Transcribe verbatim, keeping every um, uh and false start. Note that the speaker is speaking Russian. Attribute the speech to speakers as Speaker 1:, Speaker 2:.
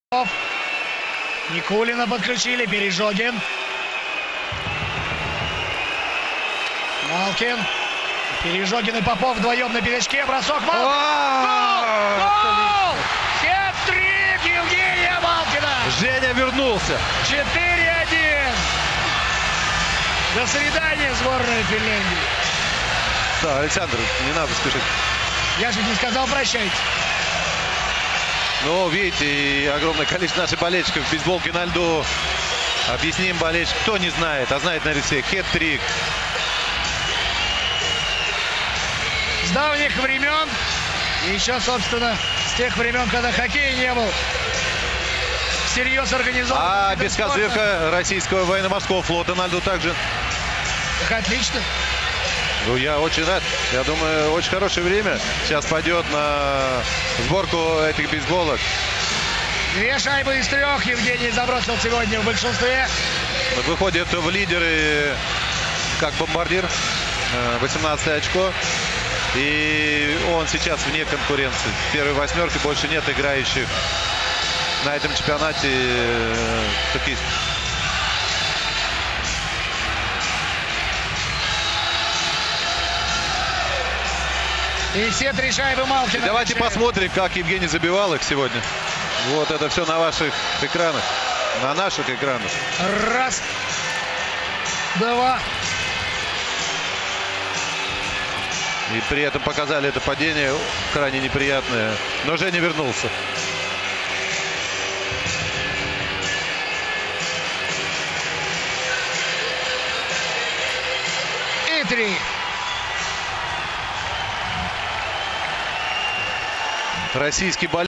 Speaker 1: Никулина подключили, Пережогин. Малкин. Пережогин и Попов вдвоем на пятачке. Бросок Малкина. Гол! Гол! Хет-трик Евгения Малкина.
Speaker 2: Женя вернулся.
Speaker 1: четыре один. До свидания, сборная Финляндии.
Speaker 2: Да, Александр, не надо спешить.
Speaker 1: Я же не сказал прощайте.
Speaker 2: Ну, видите, и огромное количество наших болельщиков в бейсболке на льду. Объясним болельщик, кто не знает, а знает, наверное, все. Хет-трик.
Speaker 1: С давних времен, и еще, собственно, с тех времен, когда хоккей не был всерьез организован.
Speaker 2: А бескозырка российского военно-морского флота на льду также.
Speaker 1: Так, отлично.
Speaker 2: Ну, я очень рад. Я думаю, очень хорошее время сейчас пойдет на сборку этих бейсболок.
Speaker 1: Две шайбы из трех Евгений забросил сегодня в большинстве.
Speaker 2: Выходит в лидеры как бомбардир. восемнадцатое очко. И он сейчас вне конкуренции. В первой восьмерке больше нет играющих на этом чемпионате хоккеистов.
Speaker 1: И все три шайбы Малкина.
Speaker 2: Давайте посмотрим, как Евгений забивал их сегодня. Вот это все на ваших экранах. На наших экранах.
Speaker 1: Раз. Два.
Speaker 2: И при этом показали это падение крайне неприятное. Но Женя вернулся.
Speaker 1: И три.
Speaker 2: Российский болельщик.